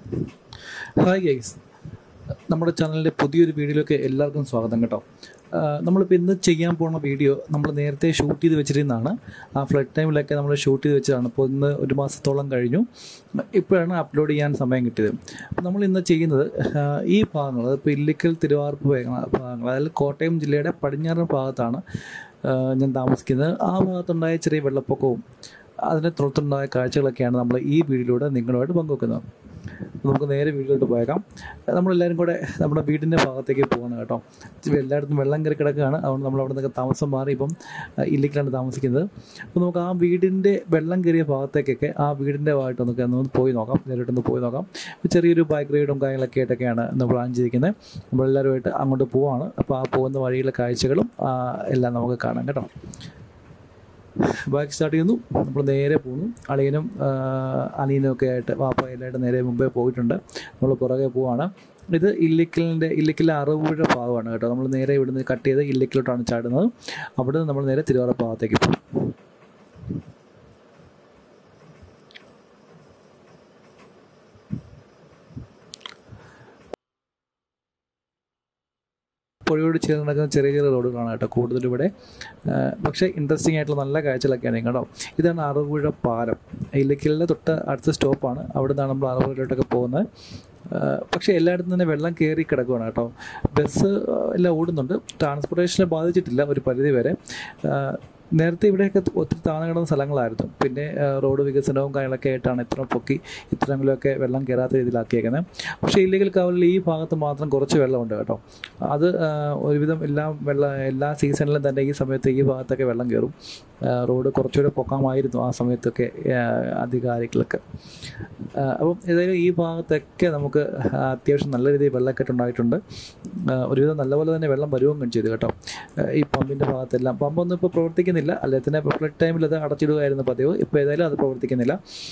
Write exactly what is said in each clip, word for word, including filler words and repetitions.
Hi guys, നമ്മുടെ ചാനലിൻ്റെ പുതിയൊരു വീഡിയോയിലേക്ക് എല്ലാവർക്കും സ്വാഗതം കേട്ടോ. നമ്മളിപ്പോൾ ഇന്ന് ചെയ്യാൻ പോകുന്ന വീഡിയോ നമ്മൾ നേരത്തെ ഷൂട്ട് ചെയ്ത് വെച്ചിരുന്നതാണ്. ആ ഫ്ലഡ് ടൈമിലൊക്കെ നമ്മൾ ഷൂട്ട് ചെയ്ത് വെച്ചതാണ്. ഇപ്പോൾ ഇന്ന് ഒരു മാസത്തോളം കഴിഞ്ഞു, ഇപ്പോഴാണ് അപ്ലോഡ് ചെയ്യാൻ സമയം കിട്ടിയത്. അപ്പോൾ നമ്മൾ ഇന്ന് ചെയ്യുന്നത് ഈ ഭാഗങ്ങൾ, ഇപ്പോൾ ഇല്ലിക്കൽ തിരുവാർപ്പ് ഭാഗങ്ങൾ, അതായത് കോട്ടയം ജില്ലയുടെ പടിഞ്ഞാറൻ ഭാഗത്താണ് ഞാൻ താമസിക്കുന്നത്. ആ ഭാഗത്തുണ്ടായ ചെറിയ വെള്ളപ്പൊക്കവും അതിനെ തുടർന്നുണ്ടായ കാഴ്ചകളൊക്കെയാണ് നമ്മൾ ഈ വീഡിയോയിലൂടെ നിങ്ങളുമായിട്ട് പങ്കുവെക്കുന്നത്. നമുക്ക് നേരെ വീട്ടിലോട്ട് പോയേക്കാം. നമ്മളെല്ലാവരും കൂടെ നമ്മുടെ വീടിൻ്റെ ഭാഗത്തേക്ക് പോകണം കേട്ടോ. എല്ലായിടത്തും വെള്ളം കയറി കിടക്കുകയാണ്. അതുകൊണ്ട് നമ്മൾ അവിടെ നിന്നൊക്കെ താമസം മാറി ഇപ്പം ഇല്ലിക്കലാണ് താമസിക്കുന്നത്. അപ്പോൾ നമുക്ക് ആ വീടിൻ്റെ വെള്ളം കയറിയ ഭാഗത്തേക്കൊക്കെ ആ വീടിൻ്റെ ഭാഗമായിട്ടൊന്നൊക്കെ ഒന്ന് പോയി നോക്കാം. നേരിട്ടൊന്ന് പോയി നോക്കാം. ചെറിയൊരു ബൈക്ക് റൈഡും കാര്യങ്ങളൊക്കെ ആയിട്ടൊക്കെയാണ് നമ്മൾ പ്ലാൻ ചെയ്തിരിക്കുന്നത്. നമ്മളെല്ലാവരുമായിട്ട് അങ്ങോട്ട് പോവാണ്. അപ്പോൾ ആ പോകുന്ന വഴിയിലെ കാഴ്ചകളും എല്ലാം നമുക്ക് കാണാം കേട്ടോ. ബൈക്ക് സ്റ്റാർട്ട് ചെയ്യുന്നു, നമ്മൾ നേരെ പോകുന്നു. അളിയനും അനിയനും ഒക്കെ ആയിട്ട് വാപ്പ എല്ലായിട്ട് നേരെ മുമ്പേ പോയിട്ടുണ്ട്. നമ്മൾ പുറകെ പോവാണ്. ഇത് ഇല്ലിക്കലിൻ്റെ ഇല്ലിക്കലിലെ അറുപുഴ ഭാഗമാണ് കേട്ടോ. നമ്മൾ നേരെ ഇവിടുന്ന് കട്ട് ചെയ്ത് ഇല്ലിക്കലോട്ടാണ് ചാടുന്നത്. അവിടെ നിന്ന് നമ്മൾ നേരെ തിരുവാറ ഭാഗത്തേക്ക് പോകും. പുഴയോട് ചേർന്ന് നടക്കുന്ന ചെറിയ ചെറിയ റോഡുകളാണ് കേട്ടോ കൂടുതലും ഇവിടെ. പക്ഷേ ഇൻട്രസ്റ്റിംഗ് ആയിട്ടുള്ള നല്ല കാഴ്ചകളൊക്കെയാണ് കേട്ടോ. ഇതാണ് അറുപുഴ പാലം. ഇല്ലിക്കലിൻ്റെ തൊട്ട് അടുത്ത സ്റ്റോപ്പാണ്. അവിടെ നിന്നാണ് നമ്മൾ അറുപുഴയിലോട്ടൊക്കെ പോകുന്നത്. പക്ഷേ എല്ലായിടത്തും തന്നെ വെള്ളം കയറി കിടക്കുകയാണ് കേട്ടോ. ബസ് എല്ലാം ഓടുന്നുണ്ട്. ട്രാൻസ്പോർട്ടേഷനെ ബാധിച്ചിട്ടില്ല ഒരു പരിധി വരെ. നേരത്തെ ഇവിടെയൊക്കെ ഒത്തിരി താഴ്ന്നു കിടന്ന സ്ഥലങ്ങളായിരുന്നു. പിന്നെ റോഡ് വികസനവും കാര്യങ്ങളൊക്കെ ആയിട്ടാണ് ഇത്ര പൊക്കി ഇത്രയെങ്കിലുമൊക്കെ വെള്ളം കയറാത്ത രീതിയിലാക്കിയേക്കുന്നത്. പക്ഷേ ഇല്ലിക്കൽ കാവലിൽ ഈ ഭാഗത്ത് മാത്രം കുറച്ച് വെള്ളമുണ്ട് കേട്ടോ. അത് ഒരുവിധം എല്ലാ വെള്ളം എല്ലാ സീസണിലും തന്നെ ഈ സമയത്ത് ഈ ഭാഗത്തൊക്കെ വെള്ളം കയറും. റോഡ് കുറച്ചുകൂടെ പൊക്കമായിരുന്നു ആ സമയത്തൊക്കെ അധികാരികൾക്ക്. അപ്പം ഏതായാലും ഈ ഭാഗത്തൊക്കെ നമുക്ക് അത്യാവശ്യം നല്ല രീതിയിൽ വെള്ളക്കെട്ടുണ്ടായിട്ടുണ്ട്. ഒരുവിധം നല്ലപോലെ തന്നെ വെള്ളം വരുകയും ചെയ്തു കേട്ടോ. ഈ പമ്പിൻ്റെ ഭാഗത്തെല്ലാം പമ്പൊന്നും ഇപ്പോൾ പ്രവർത്തിക്കുന്നില്ല. അല്ലെങ്കിൽ തന്നെ ഫ്ലഡ് ടൈമിൽ അത് അടച്ചിടുകയായിരുന്നു പതിവ്. ഇപ്പോൾ ഏതായാലും അത് പ്രവർത്തിക്കുന്നില്ല.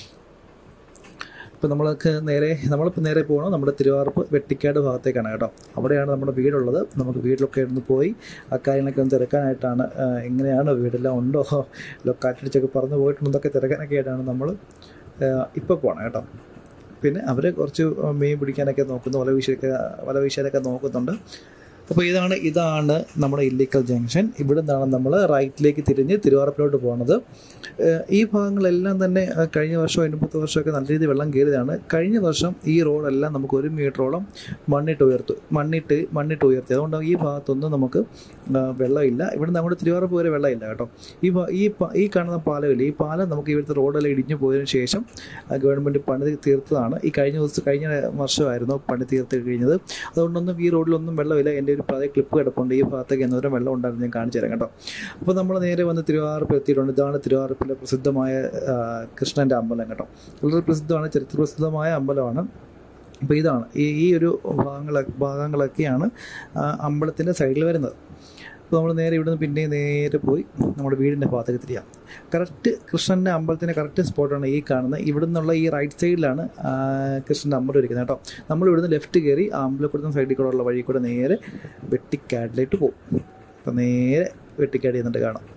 ഇപ്പോൾ നമ്മൾക്ക് നേരെ നമ്മളിപ്പോൾ നേരെ പോകണം നമ്മുടെ തിരുവാർപ്പ് വെട്ടിക്കാട് ഭാഗത്തേക്കാണ് കേട്ടോ. അവിടെയാണ് നമ്മുടെ വീടുള്ളത്. നമുക്ക് വീട്ടിലൊക്കെ ഒന്ന് പോയി ആ കാര്യങ്ങളൊക്കെ ഒന്ന് തിരക്കാനായിട്ടാണ്. എങ്ങനെയാണ് വീടെല്ലാം ഉണ്ടോ, കാറ്റടിച്ചൊക്കെ പറന്ന് പോയിട്ടുണ്ടൊക്കെ തിരക്കാനൊക്കെ ആയിട്ടാണ് നമ്മൾ ഇപ്പോൾ പോകണം കേട്ടോ. പിന്നെ അവർ കുറച്ച് മീൻ പിടിക്കാനൊക്കെ നോക്കുന്നു, വല വീശിയൊക്കെ വല വീശാനൊക്കെ നോക്കുന്നുണ്ട്. അപ്പോൾ ഇതാണ് ഇതാണ് നമ്മുടെ ഇല്ലിക്കൽ ജംഗ്ഷൻ. ഇവിടെ നിന്നാണ് നമ്മൾ റൈറ്റിലേക്ക് തിരിഞ്ഞ് തിരുവാറപ്പിലോട്ട് പോകുന്നത്. ഈ ഭാഗങ്ങളെല്ലാം തന്നെ കഴിഞ്ഞ വർഷം അതിന് മുപ്പത് വർഷമൊക്കെ നല്ല രീതിയിൽ വെള്ളം കയറിയതാണ്. കഴിഞ്ഞ വർഷം ഈ റോഡെല്ലാം നമുക്ക് ഒരു മീറ്ററോളം മണ്ണിട്ട് ഉയർത്തു മണ്ണിട്ട് മണ്ണിട്ട് ഉയർത്തി. അതുകൊണ്ട് ഈ ഭാഗത്തൊന്നും നമുക്ക് വെള്ളമില്ല. ഇവിടെ നിന്ന് അങ്ങോട്ട് തിരുവാറപ്പ് വരെ വെള്ളമില്ല കേട്ടോ. ഈ ഈ ഈ കാണുന്ന പാലമില്ല, ഈ പാലം നമുക്ക് ഇവിടുത്തെ റോഡെല്ലാം ഇടിഞ്ഞു പോയതിനു ശേഷം ഗവൺമെൻറ് പണി തീർത്തതാണ്. ഈ കഴിഞ്ഞ ദിവസം കഴിഞ്ഞ വർഷമായിരുന്നു പണി തീർത്ത് കഴിഞ്ഞത്. അതുകൊണ്ടൊന്നും ഈ റോഡിലൊന്നും വെള്ളമില്ല. എൻ്റെ ഒരു പഴയ ക്ലിപ്പ് കിടപ്പുണ്ട്. ഈ ഭാഗത്തേക്ക് എന്തോരം വെള്ളം ഉണ്ടായിരുന്നു ഞാൻ കാണിച്ചു തരാം കേട്ടോ. അപ്പോൾ നമ്മൾ നേരെ വന്ന് തിരുവാറപ്പ് എത്തിയിട്ടുണ്ട്. ഇതാണ് തിരുവാറപ്പിലെ പ്രസിദ്ധമായ കൃഷ്ണൻ്റെ അമ്പലം കേട്ടോ. വളരെ പ്രസിദ്ധമാണ്, ചരിത്ര പ്രസിദ്ധമായ അമ്പലമാണ്. അപ്പോൾ ഇതാണ് ഈ ഈ ഒരു ഭാഗങ്ങള ഭാഗങ്ങളൊക്കെയാണ് അമ്പലത്തിൻ്റെ സൈഡിൽ വരുന്നത്. അപ്പോൾ നമ്മൾ നേരെ ഇവിടുന്ന് പിന്നെ നേരെ പോയി നമ്മുടെ വീടിൻ്റെ ഭാഗത്തേക്ക് തിരിയാം. കറക്റ്റ് കൃഷ്ണൻ്റെ അമ്പലത്തിൻ്റെ കറക്റ്റ് സ്പോട്ടാണ് ഈ കാണുന്നത്. ഇവിടെ നിന്നുള്ള ഈ റൈറ്റ് സൈഡിലാണ് കൃഷ്ണൻ്റെ അമ്പലം ഇരിക്കുന്നത് കേട്ടോ. നമ്മൾ ഇവിടുന്ന് ലെഫ്റ്റ് കയറി ആ അമ്പലക്കുടത്തിന് സൈഡിൽ കൂടെ ഉള്ള വഴി കൂടെ നേരെ വെട്ടിക്കാടിലേക്ക് പോകും. അപ്പോൾ നേരെ വെട്ടിക്കാട് ചെന്നിട്ട് കാണാം.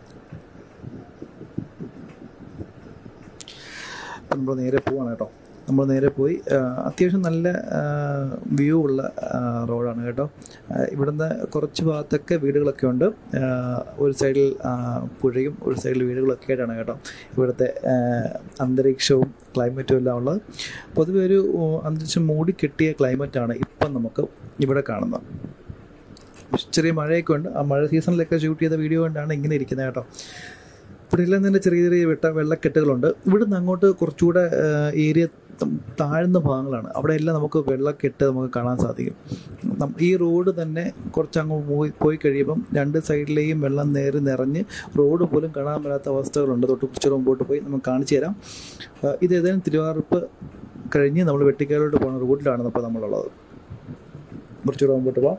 അപ്പം നമ്മൾ നേരെ പോവാണ് കേട്ടോ. നമ്മൾ നേരെ പോയി അത്യാവശ്യം നല്ല വ്യൂ ഉള്ള റോഡാണ് കേട്ടോ. ഇവിടുന്ന് കുറച്ച് ഭാഗത്തൊക്കെ വീടുകളൊക്കെ ഉണ്ട്. ഒരു സൈഡിൽ പുഴയും ഒരു സൈഡിൽ വീടുകളൊക്കെ ആയിട്ടാണ് കേട്ടോ ഇവിടുത്തെ അന്തരീക്ഷവും ക്ലൈമറ്റും എല്ലാം ഉള്ളത്. പൊതുവെ ഒരു അന്തരീക്ഷം മൂടിക്കെട്ടിയ ക്ലൈമറ്റാണ് ഇപ്പം നമുക്ക് ഇവിടെ കാണുന്നത്. ചെറിയ മഴയൊക്കെ ഉണ്ട്. ആ മഴ സീസണിലൊക്കെ ഷൂട്ട് ചെയ്ത വീഡിയോ കൊണ്ടാണ് ഇങ്ങനെ ഇരിക്കുന്നത് കേട്ടോ. ഇവിടെയെല്ലാം തന്നെ ചെറിയ ചെറിയ വെട്ട വെള്ളക്കെട്ടുകളുണ്ട്. ഇവിടുന്ന് അങ്ങോട്ട് കുറച്ചുകൂടെ ഏരിയ താഴ്ന്ന ഭാഗങ്ങളാണ്. അവിടെയെല്ലാം നമുക്ക് വെള്ളക്കെട്ട് നമുക്ക് കാണാൻ സാധിക്കും. ഈ റോഡ് തന്നെ കുറച്ചങ്ങ് പോയി പോയി കഴിയുമ്പം രണ്ട് സൈഡിലെയും വെള്ളം നേരി നിറഞ്ഞ് റോഡ് പോലും കാണാൻ പറ്റാത്ത അവസ്ഥകളുണ്ട്. തൊട്ട് കുറച്ച് മുമ്പോട്ട് പോയി നമുക്ക് കാണിച്ചു തരാം. ഇത് ഏതായാലും തിരുവാറപ്പ് കഴിഞ്ഞ് നമ്മൾ വെട്ടിക്കാലോട്ട് പോകുന്ന റൂട്ടിലാണ് ഇപ്പോൾ നമ്മളുള്ളത്. കുറച്ചുകൂടെ മുമ്പോട്ട് പോകാം.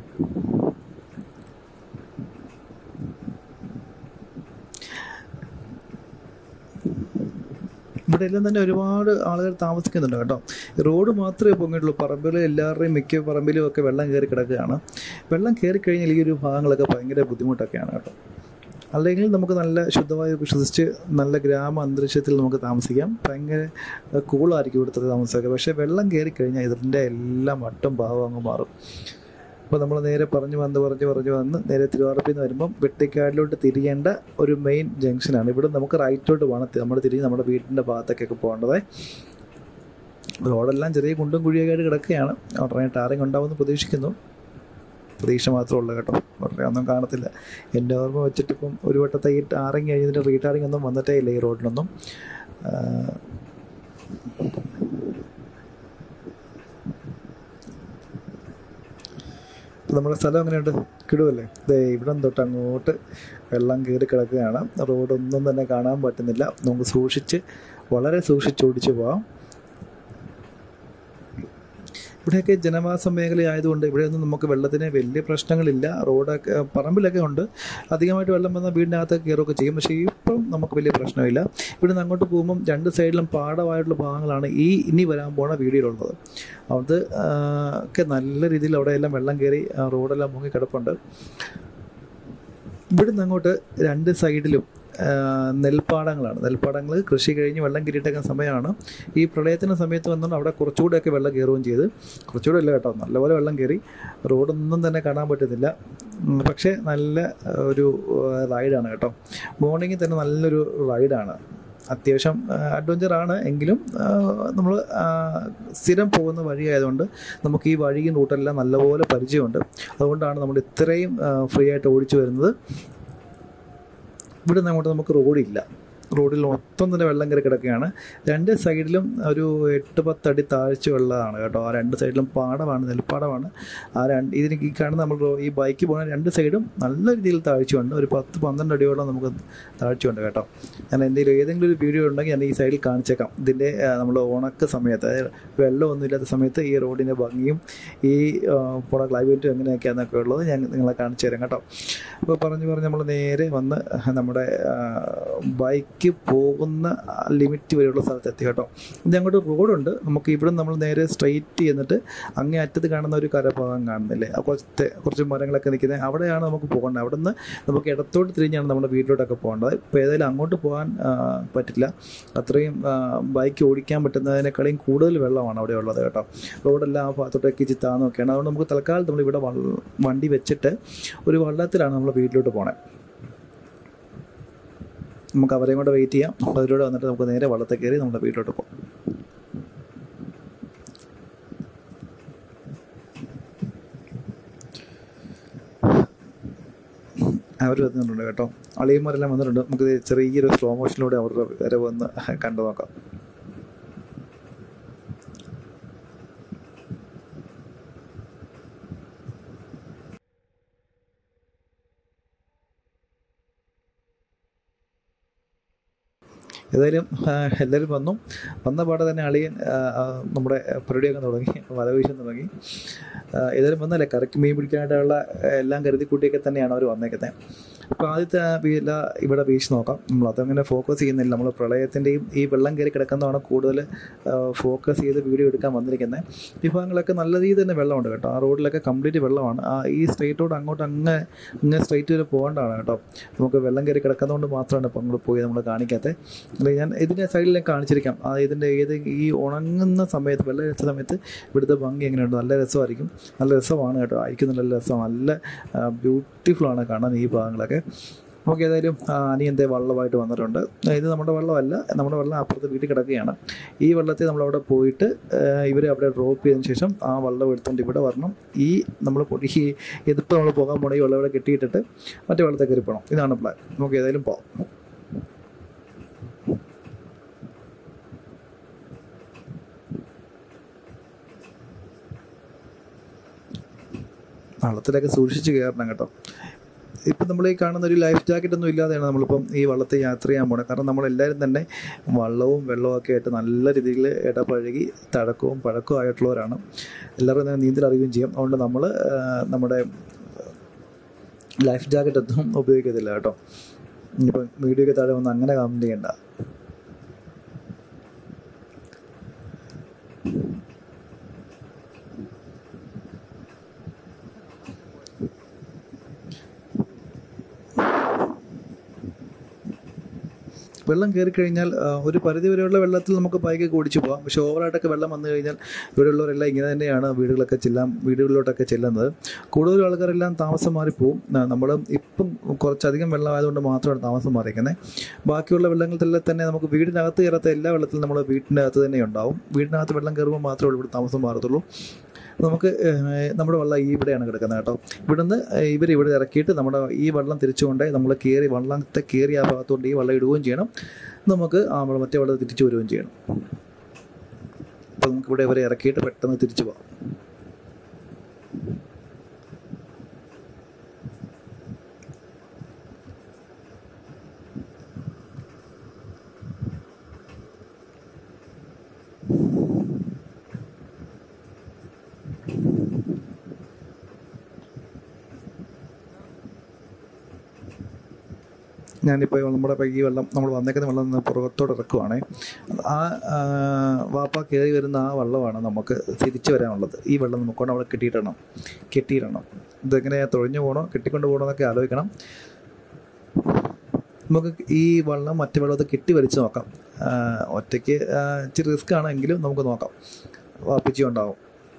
ഇവിടെ എല്ലാം തന്നെ ഒരുപാട് ആളുകൾ താമസിക്കുന്നുണ്ട് കേട്ടോ. റോഡ് മാത്രമേ പൊങ്ങിയിട്ടുള്ളൂ. പറമ്പിൽ എല്ലാവരുടെയും മിക്ക പറമ്പിലും ഒക്കെ വെള്ളം കയറി കിടക്കുകയാണ്. വെള്ളം കയറി കഴിഞ്ഞാൽ ഈ ഒരു ഭാഗങ്ങളൊക്കെ ഭയങ്കര ബുദ്ധിമുട്ടൊക്കെയാണ് കേട്ടോ. അല്ലെങ്കിൽ നമുക്ക് നല്ല ശുദ്ധവായു ശ്വസിച്ച് നല്ല ഗ്രാമ അന്തരീക്ഷത്തിൽ നമുക്ക് താമസിക്കാം. ഭയങ്കര കൂളായിരിക്കും ഇവിടുത്തെ താമസമൊക്കെ. പക്ഷേ വെള്ളം കയറി കഴിഞ്ഞാൽ ഇതിൻ്റെ എല്ലാം വട്ടും ഭാവം അങ്ങ് മാറും. അപ്പോൾ നമ്മൾ നേരെ പറഞ്ഞു വന്ന് പറഞ്ഞ് പറഞ്ഞു വന്ന് നേരെ തിരുവാറപ്പിൽ നിന്ന് വരുമ്പം വെട്ടിക്കാടിലോട്ട് തിരിയേണ്ട ഒരു മെയിൻ ജംഗ്ഷനാണ്. ഇവിടെ നമുക്ക് റൈറ്റോട്ട് വേണം നമ്മൾ തിരിഞ്ഞ് നമ്മുടെ വീടിൻ്റെ ഭാഗത്തേക്കൊക്കെ പോകേണ്ടത്. റോഡെല്ലാം ചെറിയ കുണ്ടും കുഴിയൊക്കെ ആയിട്ട് കിടക്കുകയാണ്. ഉടനെ ടാറിങ് ഉണ്ടാവുമെന്ന് പ്രതീക്ഷിക്കുന്നു. പ്രതീക്ഷ മാത്രമുള്ളൂ കേട്ടോ, ഉടനെ ഒന്നും കാണത്തില്ല. എൻ്റെ ഓർമ്മ വെച്ചിട്ടിപ്പം ഒരു വട്ടത്തെ ഈ ടാറിങ് കഴിഞ്ഞിട്ട് റീടാറിങ് ഒന്നും വന്നിട്ടേ ഇല്ല ഈ റോഡിലൊന്നും. നമ്മുടെ സ്ഥലം എങ്ങനെയുണ്ട്? കിടുവല്ലേ? ദേ ഇവിടെ തൊട്ട് അങ്ങോട്ട് വെള്ളം കയറി കിടക്കുകയാണ്. റോഡൊന്നും തന്നെ കാണാൻ പറ്റുന്നില്ല. നമുക്ക് സൂക്ഷിച്ച് വളരെ സൂക്ഷിച്ച് ഓടിച്ച് പോവാം. ഇവിടെയൊക്കെ ജനവാസ മേഖലയായതുകൊണ്ട് ഇവിടെയൊന്നും നമുക്ക് വെള്ളത്തിന് വലിയ പ്രശ്നങ്ങളില്ല. റോഡൊക്കെ പറമ്പിലൊക്കെ ഉണ്ട്. അധികമായിട്ട് വെള്ളം വന്നാൽ വീടിനകത്തൊക്കെ കയറുകയൊക്കെ ചെയ്യും. പക്ഷേ ഇപ്പം നമുക്ക് വലിയ പ്രശ്നമില്ല. ഇവിടെ നിന്ന് അങ്ങോട്ട് പോകുമ്പം രണ്ട് സൈഡിലും പാടമായിട്ടുള്ള ഭാഗങ്ങളാണ് ഈ ഇനി വരാൻ പോണ വീഡിയോയിലുള്ളത്. അത് ഒക്കെ നല്ല രീതിയിൽ അവിടെയെല്ലാം വെള്ളം കയറി റോഡെല്ലാം മുങ്ങി കിടപ്പുണ്ട്. ഇവിടെ നിന്ന് അങ്ങോട്ട് രണ്ട് സൈഡിലും നെൽപ്പാടങ്ങളാണ്. നെൽപ്പാടങ്ങൾ കൃഷി കഴിഞ്ഞ് വെള്ളം കയറിയിട്ടൊക്കെ സമയമാണ്. ഈ പ്രളയത്തിൻ്റെ സമയത്ത് വന്നാൽ അവിടെ കുറച്ചുകൂടെയൊക്കെ വെള്ളം കയറുകയും ചെയ്ത്, കുറച്ചുകൂടെ ഇല്ല കേട്ടോ, നല്ലപോലെ വെള്ളം കയറി. റോഡൊന്നും തന്നെ കാണാൻ പറ്റുന്നില്ല. പക്ഷേ നല്ല ഒരു റൈഡാണ് കേട്ടോ. മോർണിംഗിൽ തന്നെ നല്ലൊരു റൈഡാണ്. അത്യാവശ്യം അഡ്വഞ്ചറാണ്. എങ്കിലും നമ്മൾ സ്ഥിരം പോകുന്ന വഴിയായതുകൊണ്ട് നമുക്ക് ഈ വഴിയും റൂട്ടെല്ലാം നല്ലപോലെ പരിചയമുണ്ട്. അതുകൊണ്ടാണ് നമ്മൾ ഇത്രയും ഫ്രീ ആയിട്ട് ഓടിച്ചു വരുന്നത്. ഇവിടെ നിന്ന് അങ്ങോട്ട് നമുക്ക് റോഡില്ല. റോഡിൽ മൊത്തം തന്നെ വെള്ളം കയറി കിടക്കുകയാണ്. രണ്ട് സൈഡിലും ഒരു എട്ട് പത്തടി താഴ്ച വെള്ളമാണ് കേട്ടോ. ആ രണ്ട് സൈഡിലും പാടമാണ്, നെൽപ്പാടമാണ്. ആ രണ്ട് ഇതിന് ഈ കാണുന്ന നമ്മൾ ഈ ബൈക്ക് പോകുന്ന രണ്ട് സൈഡും നല്ല രീതിയിൽ താഴ്ചയുണ്ട്. ഒരു പത്ത് പന്ത്രണ്ട് അടിയോളം നമുക്ക് താഴ്ചയുണ്ട് കേട്ടോ. ഞാൻ എന്തെങ്കിലും ഏതെങ്കിലും ഒരു വീഡിയോ ഉണ്ടെങ്കിൽ ഞാൻ ഈ സൈഡിൽ കാണിച്ചേക്കാം. ഇതിൻ്റെ നമ്മൾ ഉണക്ക സമയത്ത്, അതായത് വെള്ളമൊന്നും ഇല്ലാത്ത സമയത്ത് ഈ റോഡിൻ്റെ ഭംഗിയും ഈ പോണ ക്ലൈമറ്റും എങ്ങനെയൊക്കെയാണെന്നൊക്കെ ഉള്ളത് ഞാൻ നിങ്ങളെ കാണിച്ചു തരാം കേട്ടോ. അപ്പോൾ പറഞ്ഞ് പറഞ്ഞ് നമ്മൾ നേരെ വന്ന് നമ്മുടെ ബൈക്ക് പോകുന്ന ലിമിറ്റ് വരെയുള്ള സ്ഥലത്ത് എത്തി കേട്ടോ. ഇത് അങ്ങോട്ട് റോഡുണ്ട്. നമുക്ക് ഇവിടെ നമ്മൾ നേരെ സ്ട്രെയിറ്റ് ചെന്നിട്ട് അങ്ങേ അറ്റത്ത് കാണുന്ന ഒരു കരഭാഗം കാണുന്നില്ലേ, കുറച്ച് കുറച്ച് മരങ്ങളൊക്കെ നിൽക്കുന്നത്, അവിടെയാണ് നമുക്ക് പോകേണ്ടത്. അവിടെ നിന്ന് നമുക്ക് ഇടത്തോട്ട് തിരിഞ്ഞാണ് നമ്മുടെ വീട്ടിലോട്ടൊക്കെ പോകേണ്ടത്. ഇപ്പോൾ ഏതായാലും അങ്ങോട്ട് പോകാൻ പറ്റില്ല. അത്രയും ബൈക്ക് ഓടിക്കാൻ പറ്റുന്നതിനേക്കാളും കൂടുതൽ വെള്ളമാണ് അവിടെ ഉള്ളത് കേട്ടോ. റോഡെല്ലാം ആ ഭാഗത്തോട്ടൊക്കെ ഇച്ചിരി താന്നൊക്കെയാണ്. അതുകൊണ്ട് നമുക്ക് തൽക്കാലം നമ്മളിവിടെ വണ്ടി വെച്ചിട്ട് ഒരു വള്ളത്തിലാണ് നമ്മൾ വീട്ടിലോട്ട് പോകണത്. നമുക്ക് അവരെയും കൂടെ വെയിറ്റ് ചെയ്യാം. അതിലൂടെ വന്നിട്ട് നമുക്ക് നേരെ വള്ളത്തിൽ കയറി നമ്മുടെ വീട്ടിലോട്ട് പോകാം. അവർ വന്നിട്ടുണ്ട് കേട്ടോ. അളിയന്മാരെല്ലാം വന്നിട്ടുണ്ട്. നമുക്ക് ചെറിയൊരു സ്ലോ മോഷനിലൂടെ അവരുടെ വരെ വന്ന് കണ്ടു നോക്കാം. ഏതായാലും എല്ലാവരും വന്നു. വന്ന പാടെ തന്നെ അളിയൻ നമ്മുടെ പരിപാടിയൊക്കെ തുടങ്ങി, വല വീശാൻ തുടങ്ങി. ഏതായാലും വന്നല്ലേ, കറക്കി മീൻ പിടിക്കാനായിട്ടുള്ള എല്ലാം കരുതി കൂട്ടിയൊക്കെ തന്നെയാണ് അവർ വന്നേക്കുന്നത്. അപ്പോൾ ആദ്യത്തെ വീല ഇവിടെ വീശി നോക്കാം. നമ്മൾ അതങ്ങനെ ഫോക്കസ് ചെയ്യുന്നില്ല. നമ്മൾ പ്രളയത്തിൻ്റെയും ഈ വെള്ളം കയറി കിടക്കുന്നതാണ് കൂടുതൽ ഫോക്കസ് ചെയ്ത് വീഡിയോ എടുക്കാൻ വന്നിരിക്കുന്നത്. ഈ ഭാഗങ്ങളൊക്കെ നല്ല രീതിയിൽ തന്നെ വെള്ളമുണ്ട് കേട്ടോ. ആ റോഡിലൊക്കെ കംപ്ലീറ്റ് വെള്ളമാണ്. ആ ഈ സ്ട്രെയിറ്റ് റോഡ് അങ്ങോട്ട് അങ്ങ് ഇങ്ങനെ സ്ട്രെയിറ്റ് വരെ പോകേണ്ടതാണ് കേട്ടോ. നമുക്ക് വെള്ളം കയറി കിടക്കുന്നതുകൊണ്ട് മാത്രമാണ് ഇപ്പോൾ അങ്ങോട്ട് പോയി നമ്മൾ കാണിക്കാത്തത്. അല്ലെങ്കിൽ ഞാൻ ഇതിൻ്റെ സൈഡിൽ കാണിച്ചിരിക്കാം. ആ ഇതിൻ്റെ ഏത് ഈ ഉണങ്ങുന്ന സമയത്ത്, വെള്ളം വെച്ച സമയത്ത് ഇവിടുത്തെ ഭംഗി എങ്ങനെയുണ്ട്. നല്ല രസമായിരിക്കും. നല്ല രസമാണ് കേട്ടോ. ആയിരിക്കും നല്ല രസം. നല്ല ബ്യൂട്ടിഫുള്ളാണ് കാണാൻ ഈ ഭാഗങ്ങളൊക്കെ. നമുക്ക് ഏതായാലും അനിയൻ്റെ വള്ളമായിട്ട് വന്നിട്ടുണ്ട്. ഇത് നമ്മുടെ വള്ളമല്ല, നമ്മുടെ വെള്ളം അപ്പുറത്ത് വീട്ടിൽ കിടക്കുകയാണ്. ഈ വെള്ളത്തിൽ നമ്മളവിടെ പോയിട്ട് ഇവരെ അവിടെ ഡ്രോപ്പ് ചെയ്തതിന് ശേഷം ആ വെള്ളം എടുത്തുകൊണ്ട് ഇവിടെ വരണം. ഈ നമ്മൾ ഈ ഇതിപ്പോൾ നമ്മൾ പോകാൻ പോകണം. ഈ വെള്ളം ഇവിടെ കെട്ടിയിട്ടിട്ട് മറ്റേ വെള്ളത്തിൽ കയറി പോകണം. ഇതാണ് പ്ലാൻ. നമുക്ക് ഏതായാലും പോകാം. വള്ളത്തിലൊക്കെ സൂക്ഷിച്ച് കയറണം കേട്ടോ. ഇപ്പം നമ്മൾ ഈ കാണുന്ന ഒരു ലൈഫ് ജാക്കറ്റൊന്നും ഇല്ലാതെയാണ് നമ്മളിപ്പം ഈ വള്ളത്തിൽ യാത്ര ചെയ്യാൻ പോകുന്നത്. കാരണം നമ്മളെല്ലാവരും തന്നെ വള്ളവും വെള്ളവും ഒക്കെ ആയിട്ട് നല്ല രീതിയിൽ ഇടപഴകി തഴക്കവും പഴക്കവും ആയിട്ടുള്ളവരാണ്. എല്ലാവരും തന്നെ നീന്തൽ അറിയുകയും ചെയ്യും. അതുകൊണ്ട് നമ്മൾ നമ്മുടെ ലൈഫ് ജാക്കറ്റൊന്നും ഉപയോഗിക്കത്തില്ല കേട്ടോ. ഇനിയിപ്പം വീഡിയോ ഒക്കെ താഴെ വന്ന് അങ്ങനെ കമൻറ്റ് ചെയ്യണ്ട. വെള്ളം കയറി കഴിഞ്ഞാൽ ഒരു പരിധി വരെയുള്ള വെള്ളത്തിൽ നമുക്ക് ബൈക്കൊക്കെ ഓടിച്ചു പോകാം. പക്ഷേ ഓവറായിട്ടൊക്കെ വെള്ളം വന്നു കഴിഞ്ഞാൽ ഇവിടെയുള്ളവരെല്ലാം ഇങ്ങനെ തന്നെയാണ് വീടുകളൊക്കെ ചെല്ലാം വീടുകളിലോട്ടൊക്കെ ചെല്ലുന്നത്. കൂടുതൽ ആൾക്കാരെല്ലാം താമസം മാറിപ്പോവും. നമ്മൾ ഇപ്പം കുറച്ചധികം വെള്ളമായതുകൊണ്ട് മാത്രമാണ് താമസം മാറിയിരിക്കുന്നത്. ബാക്കിയുള്ള വെള്ളങ്ങളിൽ തന്നെ നമുക്ക് വീടിനകത്ത് കയറാത്ത എല്ലാ വെള്ളത്തിലും നമ്മൾ വീടിൻ്റെ അകത്ത് തന്നെ ഉണ്ടാവും. വീടിനകത്ത് വെള്ളം കയറുമ്പോൾ മാത്രമേ ഇവിടെ താമസം മാറത്തുള്ളൂ. നമുക്ക് നമ്മുടെ വെള്ളം ഈ ഇവിടെയാണ് കിടക്കുന്നത് കേട്ടോ. ഇവിടുന്ന് ഇവർ ഇവിടെ ഇറക്കിയിട്ട് നമ്മുടെ ഈ വെള്ളം തിരിച്ചുകൊണ്ട് നമ്മൾ കയറി വെള്ളത്തെ കയറി ആ ഭാഗത്തോട്ട് ഈ വെള്ളം ഇടുകയും ചെയ്യണം. നമുക്ക് ആ മറ്റേ വെള്ളം തിരിച്ചു വരികയും ചെയ്യണം. അപ്പോൾ നമുക്ക് ഇവിടെ ഇവരെ ഇറക്കിയിട്ട് പെട്ടെന്ന് തിരിച്ചു പോകാം. ഞാനിപ്പോൾ നമ്മുടെ ഈ വെള്ളം നമ്മൾ വന്നേക്കുന്ന വെള്ളം പുറത്തോട്ട് ഇറക്കുവാണേ. ആ വാപ്പ കയറി വരുന്ന ആ വെള്ളമാണ് നമുക്ക് തിരിച്ചു വരാനുള്ളത്. ഈ വെള്ളം നമുക്കൊണ്ട് അവിടെ കെട്ടിയിടണം കെട്ടിയിടണം ഇതെങ്ങനെ തൊഴിഞ്ഞു പോകണോ കെട്ടിക്കൊണ്ട് പോകണോ എന്നൊക്കെ ആലോചിക്കണം. നമുക്ക് ഈ വെള്ളം മറ്റു വെള്ളത്തെ കെട്ടി വലിച്ച് നോക്കാം. ഒറ്റയ്ക്ക് ഇച്ചിരി റിസ്ക് ആണെങ്കിലും നമുക്ക് നോക്കാം. വാപ്പിച്ചി ഉണ്ടാവും.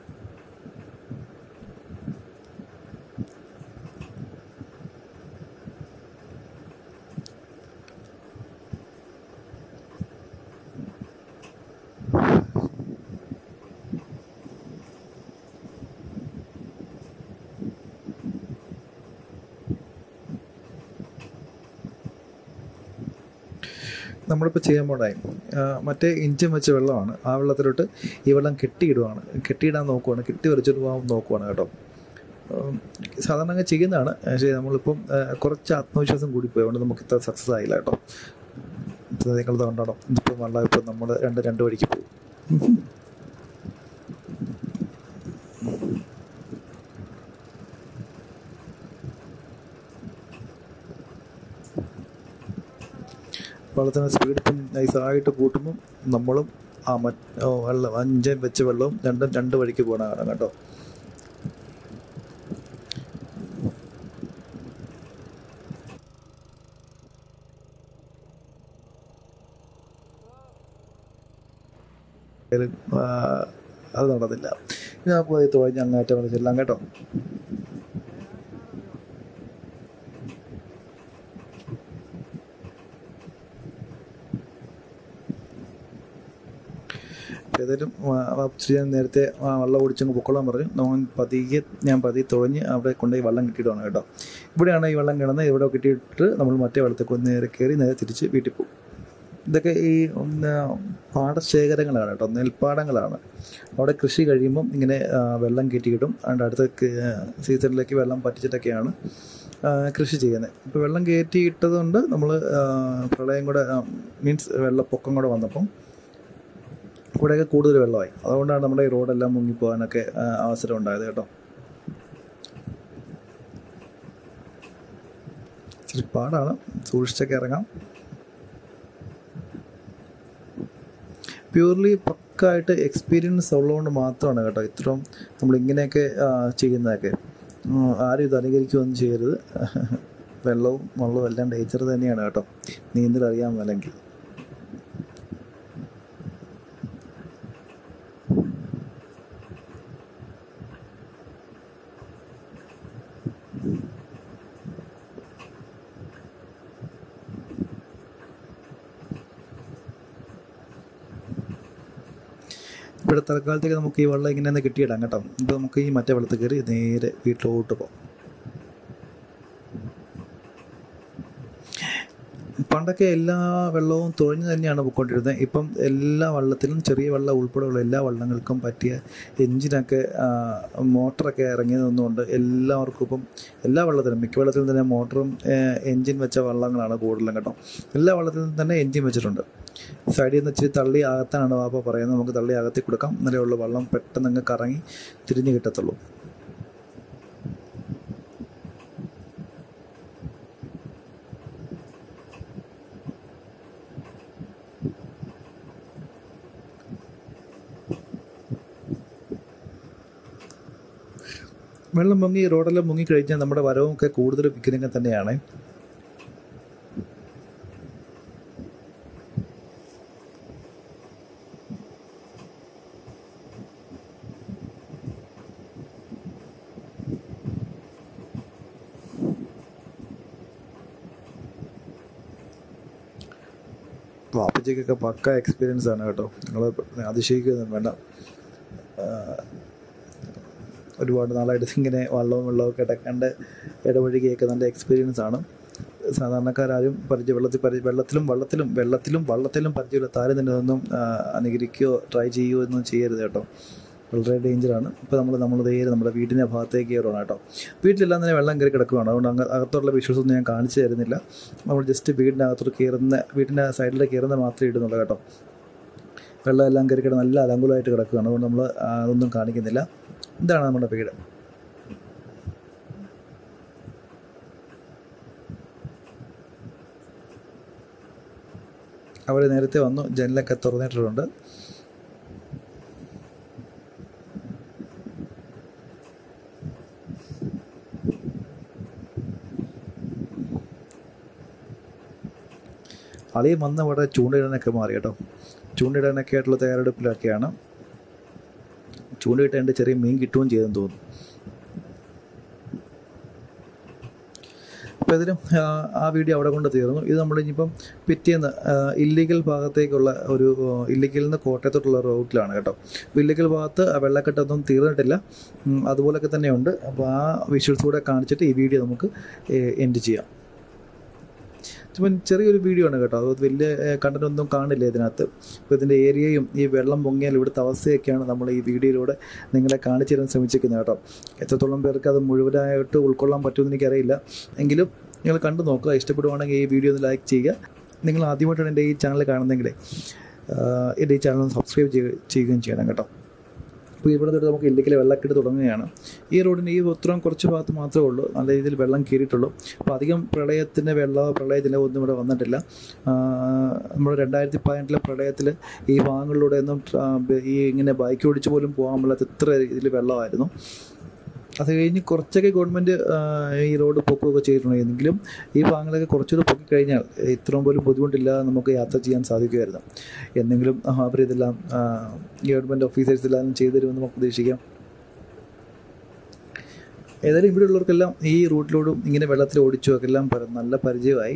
നമ്മളിപ്പോൾ ചെയ്യാൻ പോണായി മറ്റേ ഇഞ്ചൻ വെച്ച വെള്ളമാണ്. ആ വെള്ളത്തിലോട്ട് ഈ വെള്ളം കെട്ടിയിടുവാണ്. കെട്ടിയിടാൻ നോക്കുവാണ്. കെട്ടി വരച്ചിട്ട് പോകാൻ നോക്കുവാണ് കേട്ടോ. സാധാരണ അങ്ങനെ ചെയ്യുന്നതാണ്. പക്ഷേ നമ്മളിപ്പം കുറച്ച് ആത്മവിശ്വാസം കൂടിപ്പോയി അതുകൊണ്ട് നമുക്ക് ഇത്ര സക്സസ് ആയില്ല കേട്ടോ. നിങ്ങൾ കൊണ്ടാണോ ഇപ്പം വെള്ളം ഇപ്പം നമ്മൾ രണ്ട് രണ്ട് വഴിക്ക് പോകും. വെള്ളത്തിന് സ്പീഡ് ഇപ്പം നൈസായിട്ട് കൂട്ടുമ്പം നമ്മളും ആ മറ്റ് വെള്ളം അഞ്ചൻ വെച്ച വെള്ളവും രണ്ടും രണ്ട് വഴിക്ക് പോകണം കേട്ടോ. അത് നടന്നില്ല. ഞാൻ പോയി തുഴഞ്ഞ് അങ്ങാറ്റം വരെ ചെല്ലാം കേട്ടോ. ഏതായാലും ഞാൻ നേരത്തെ വെള്ളം ഓടിച്ചങ്ങ് പൊക്കോളാൻ പറഞ്ഞു. നമ്മൾ പതിയെ ഞാൻ പതിയെ തുഴഞ്ഞ് അവിടെ കൊണ്ടുപോയി വെള്ളം കിട്ടിയിടുവാണ് കേട്ടോ. ഇവിടെയാണ് ഈ വെള്ളം കിടന്ന് ഇവിടെ കിട്ടിയിട്ട് നമ്മൾ മറ്റേ വെള്ളത്തേക്ക് ഒന്ന് നേരെ കയറി നേരെ തിരിച്ച് വീട്ടിൽ പോകും. ഇതൊക്കെ ഈ പാടശേഖരങ്ങളാണ് കേട്ടോ, നെൽപ്പാടങ്ങളാണ്. അവിടെ കൃഷി കഴിയുമ്പം ഇങ്ങനെ വെള്ളം കയറ്റിക്കിട്ടും. അതുകൊണ്ട് അടുത്ത സീസണിലേക്ക് വെള്ളം പറ്റിച്ചിട്ടൊക്കെയാണ് കൃഷി ചെയ്യുന്നത്. ഇപ്പോൾ വെള്ളം കയറ്റിയിട്ടത് കൊണ്ട് നമ്മൾ പ്രളയം കൂടെ മീൻസ് വെള്ളപ്പൊക്കം കൂടെ വന്നപ്പം ഇവിടെയൊക്കെ കൂടുതൽ വെള്ളമായി. അതുകൊണ്ടാണ് നമ്മുടെ ഈ റോഡെല്ലാം മുങ്ങിപ്പോകാനൊക്കെ അവസരം ഉണ്ടായത് കേട്ടോ. ഇച്ചിരി പാടാണ്, സൂക്ഷിച്ചൊക്കെ ഇറങ്ങാം. പ്യൂർലി പക്കായിട്ട് എക്സ്പീരിയൻസ് ഉള്ളതുകൊണ്ട് മാത്രമാണ് കേട്ടോ ഇത്രയും നമ്മളിങ്ങനെയൊക്കെ ചെയ്യുന്നതൊക്കെ. ആരും ഇത് അനുകരിക്കുകയൊന്നും ചെയ്യരുത്. വെള്ളവും വെള്ളവും എല്ലാം ഡേഞ്ചർ തന്നെയാണ് കേട്ടോ, നീന്തൽ അറിയാൻ മേലെങ്കിൽ. ഇവിടെ തൽക്കാലത്തേക്ക് നമുക്ക് ഈ വെള്ളം ഇങ്ങനെ ഒന്ന് കിട്ടിയിടാം കേട്ടോ. ഇപ്പോൾ നമുക്ക് ഈ മറ്റേ വെള്ളത്തിൽ കയറി നേരെ വീട്ടിലോട്ട് പോകാം. പണ്ടൊക്കെ എല്ലാ വെള്ളവും തുഴഞ്ഞു തന്നെയാണ് പോയിക്കൊണ്ടിരുന്നത്. ഇപ്പം എല്ലാ വള്ളത്തിലും ചെറിയ വെള്ളം ഉൾപ്പെടെയുള്ള എല്ലാ വള്ളങ്ങൾക്കും പറ്റിയ എഞ്ചിനൊക്കെ മോട്ടറൊക്കെ ഇറങ്ങിയതൊന്നുകൊണ്ട് എല്ലാവർക്കും ഇപ്പം എല്ലാ വെള്ളത്തിലും മിക്ക വെള്ളത്തിലും തന്നെ മോട്ടറും എൻജിൻ വെച്ച വള്ളങ്ങളാണ് കൂടുതലും കേട്ടോ. എല്ലാ വള്ളത്തിലും തന്നെ എൻജിൻ വെച്ചിട്ടുണ്ട്. സൈഡിൽ നിന്ന് ഇച്ചിരി തള്ളി അകത്താനാണ് വാപ്പ പറയുന്നത്. നമുക്ക് തള്ളി അകത്തി കൊടുക്കാം, എന്നാലേ ഉള്ളൂ വെള്ളം പെട്ടെന്ന് അങ്ങ് കറങ്ങി തിരിഞ്ഞ് കിട്ടത്തുള്ളൂ. വെള്ളം മുങ്ങി റോഡെല്ലാം മുങ്ങിക്കഴിഞ്ഞാൽ നമ്മുടെ വരവൊക്കെ കൂടുതൽ വിഘ്നങ്ങൾ തന്നെയാണ്. വാപ്പച്ചിക്കൊക്കെ പക്ക എക്സ്പീരിയൻസ് ആണ് കേട്ടോ. നിങ്ങൾ അതിശയിക്കൊന്നും വേണ്ട. ഒരുപാട് നാളായിട്ട് ഇങ്ങനെ വള്ളവും വെള്ളമൊക്കെ ഇടക്കാണ്ട് ഇടവഴികയൊക്കെ നല്ല എക്സ്പീരിയൻസ് ആണ്. സാധാരണക്കാരും പരിചയ വെള്ളത്തിൽ പരി വെള്ളത്തിലും വള്ളത്തിലും വെള്ളത്തിലും വള്ളത്തിലും പരിചയമില്ല താരം തന്നെ ഒന്നും അനുകരിക്കുകയോ ട്രൈ ചെയ്യുകയോ ഒന്നും ചെയ്യരുത് കേട്ടോ. വളരെ ഡേഞ്ചറാണ്. ഇപ്പോൾ നമ്മൾ നമ്മൾ നേരെ നമ്മുടെ വീടിൻ്റെ ഭാഗത്തേക്ക് കയറുകയാണ് കേട്ടോ. വീട്ടിലെല്ലാം തന്നെ വെള്ളം കയറി കിടക്കുകയാണ്. അതുകൊണ്ട് അങ്ങ് അകത്തുള്ള വിഷ്വൽസ് ഒന്നും ഞാൻ കാണിച്ചു തരുന്നില്ല. നമ്മൾ ജസ്റ്റ് വീടിൻ്റെ അകത്തോട്ട് കയറുന്ന വീടിൻ്റെ സൈഡിലേക്ക് കയറുന്ന മാത്രമേ ഇടുന്നുള്ളൂ കേട്ടോ. വെള്ളം എല്ലാം കയറി കിടന്ന് നല്ല അലങ്കുലമായിട്ട് കിടക്കുകയാണ്. അതുകൊണ്ട് നമ്മൾ അതൊന്നും കാണിക്കുന്നില്ല. ഇതാണ് നമ്മുടെ വീട്. അവർ നേരത്തെ വന്നു, ജനലൊക്കെ തുറന്നിട്ടിട്ടുണ്ട്. അളിയും വന്ന് ഇവിടെ ചൂണ്ടയിടാനൊക്കെ മാറി കേട്ടോ. ചൂണ്ടയിടാനൊക്കെ ആയിട്ടുള്ള തയ്യാറെടുപ്പിലൊക്കെയാണ്. ചൂണ്ടയിട്ട് എൻ്റെ ചെറിയ മീൻ കിട്ടുകയും ചെയ്തെന്ന് തോന്നുന്നു. അപ്പോൾ ഇതിലും ആ വീഡിയോ അവിടെ കൊണ്ട് തീർന്നു. ഇത് നമ്മളിനിയിപ്പം പിറ്റേന്ന് ഇല്ലീഗൽ ഭാഗത്തേക്കുള്ള ഒരു ഇല്ലീഗലിൽ നിന്ന് കോട്ടയത്തോട്ടുള്ള റൂട്ടിലാണ് കേട്ടോ. അപ്പോൾ ഇല്ലീഗൽ ഭാഗത്ത് വെള്ളക്കെട്ടൊന്നും തീർന്നിട്ടില്ല, അതുപോലൊക്കെ തന്നെയുണ്ട്. അപ്പോൾ ആ വിഷ്വൽസ് കൂടെ കാണിച്ചിട്ട് ഈ വീഡിയോ നമുക്ക് എൻഡ് ചെയ്യാം. ഇപ്പം ചെറിയൊരു വീഡിയോ ആണ് കേട്ടോ. അത് വലിയ കണ്ടന്റ് ഒന്നും കാണില്ല ഇതിനകത്ത്. ഇപ്പോൾ ഇതിൻ്റെ ഏരിയയും ഈ വെള്ളം പൊങ്ങിയാൽ ഇവിടുത്തെ അവസ്ഥയൊക്കെയാണ് നമ്മൾ ഈ വീഡിയോയിലൂടെ നിങ്ങളെ കാണിച്ചു തരാൻ ശ്രമിച്ചിരിക്കുന്നത് കേട്ടോ. എത്രത്തോളം പേർക്ക് അത് മുഴുവനായിട്ട് ഉൾക്കൊള്ളാൻ പറ്റുമെന്ന് എനിക്കറിയില്ല. എങ്കിലും നിങ്ങൾ കണ്ടു നോക്കുക. ഇഷ്ടപ്പെടുവാണെങ്കിൽ ഈ വീഡിയോ ഒന്ന് ലൈക്ക് ചെയ്യുക. നിങ്ങൾ ആദ്യമായിട്ടാണ് എൻ്റെ ഈ ചാനൽ കാണുന്നതെങ്കിൽ എൻ്റെ ഈ ചാനൽ ഒന്ന് സബ്സ്ക്രൈബ് ചെയ്യുകയും ചെയ്യണം കേട്ടോ. അപ്പോൾ ഇവിടെ തൊട്ട് നമുക്ക് ഇല്ലീഗൽ വെള്ളക്കെട്ട് തുടങ്ങുകയാണ്. ഈ റോഡിൻ്റെ ഈ ഉത്തരം കുറച്ച് ഭാഗത്ത് മാത്രമേ ഉള്ളൂ നല്ല രീതിയിൽ വെള്ളം കയറിയിട്ടുള്ളൂ. അപ്പോൾ അധികം പ്രളയത്തിൻ്റെ വെള്ളമോ പ്രളയത്തിൻ്റെ ഒന്നും ഇവിടെ വന്നിട്ടില്ല. നമ്മൾ രണ്ടായിരത്തി പതിനെട്ടിലെ പ്രളയത്തിൽ ഈ ഭാഗങ്ങളിലൂടെ ഒന്നും ഈ ഇങ്ങനെ ബൈക്ക് ഓടിച്ച് പോലും പോകാൻ പറ്റാത്ത ഇത്ര രീതിയിൽ വെള്ളമായിരുന്നു. അത് കഴിഞ്ഞ് കുറച്ചൊക്കെ ഗവൺമെൻറ് ഈ റോഡ് പൊക്കുകയൊക്കെ ചെയ്തിട്ടുണ്ടെങ്കിലും ഈ ഭാഗങ്ങളൊക്കെ കുറച്ചുകൂടെ പൊക്കിക്കഴിഞ്ഞാൽ ഇത്രയും പോലും ബുദ്ധിമുട്ടില്ലാതെ നമുക്ക് യാത്ര ചെയ്യാൻ സാധിക്കുമായിരുന്നു. എന്തെങ്കിലും അവരിതെല്ലാം ഗവൺമെൻറ് ഓഫീസേഴ്സെല്ലാം ചെയ്തു തരുമെന്ന് നമുക്ക് പ്രതീക്ഷിക്കാം. ഏതായാലും ഇവിടെ ഉള്ളവർക്കെല്ലാം ഈ റൂട്ടിലൂടും ഇങ്ങനെ വെള്ളത്തിൽ ഓടിച്ചുമൊക്കെ എല്ലാം നല്ല പരിചയമായി.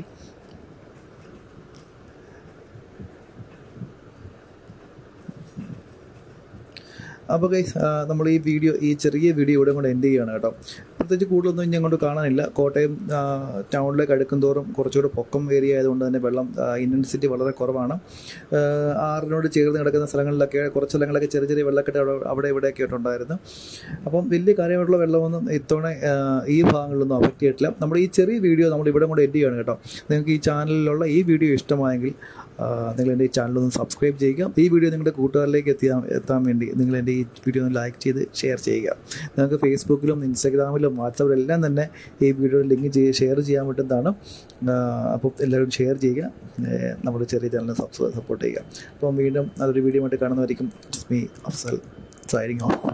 അപ്പോൾ ഗൈസ് നമ്മൾ ഈ വീഡിയോ ഈ ചെറിയ വീഡിയോ ഇവിടെ കൊണ്ട് എൻഡ് ചെയ്യുകയാണ് കേട്ടോ. പ്രത്യേകിച്ച് കൂടുതലൊന്നും ഇനി അങ്ങോട്ട് കാണാനില്ല. കോട്ടയം ടൗണിലേക്ക് അടുക്കും തോറും കുറച്ചുകൂടെ പൊക്കം ഏരിയ ആയതുകൊണ്ട് തന്നെ വെള്ളം ഇൻറ്റൻസിറ്റി വളരെ കുറവാണ്. ആറിനോട് ചേർന്ന് കിടക്കുന്ന സ്ഥലങ്ങളിലൊക്കെ കുറച്ച് സ്ഥലങ്ങളൊക്കെ ചെറിയ ചെറിയ വെള്ളക്കെട്ട് അവിടെ അവിടെ ഇവിടെയൊക്കെ ആയിട്ടുണ്ടായിരുന്നു. അപ്പം വലിയ കാര്യമായിട്ടുള്ള വെള്ളമൊന്നും ഇത്തവണ ഈ ഭാഗങ്ങളിലൊന്നും അഫക്റ്റ് ചെയ്തിട്ടില്ല. നമ്മുടെ ഈ ചെറിയ വീഡിയോ നമ്മൾ ഇവിടെ കൊണ്ട് എൻഡ് ചെയ്യുകയാണ് കേട്ടോ. നിങ്ങൾക്ക് ഈ ചാനലിലുള്ള ഈ വീഡിയോ ഇഷ്ടമായെങ്കിൽ നിങ്ങൾ എൻ്റെ ഈ ചാനലൊന്ന് സബ്സ്ക്രൈബ് ചെയ്യുക. ഈ വീഡിയോ നിങ്ങളുടെ കൂട്ടുകാരിലേക്ക് എത്തിയാൻ എത്താൻ വേണ്ടി നിങ്ങൾ എൻ്റെ ഈ വീഡിയോ ഒന്ന് ലൈക്ക് ചെയ്ത് ഷെയർ ചെയ്യുക. നിങ്ങൾക്ക് ഫേസ്ബുക്കിലും ഇൻസ്റ്റാഗ്രാമിലും വാട്സാപ്പിലും എല്ലാം തന്നെ ഈ വീഡിയോ ലിങ്ക് ചെയ്ത് ഷെയർ ചെയ്യാൻ പറ്റുന്നതാണ്. അപ്പോൾ എല്ലാവരും ഷെയർ ചെയ്യുക, നമ്മുടെ ചെറിയ ചാനലിനെ സപ്പോർട്ട് ചെയ്യുക. അപ്പം വീണ്ടും അതൊരു വീഡിയോ ആയിട്ട് കാണുന്നതായിരിക്കും. It's me Afsal signing of.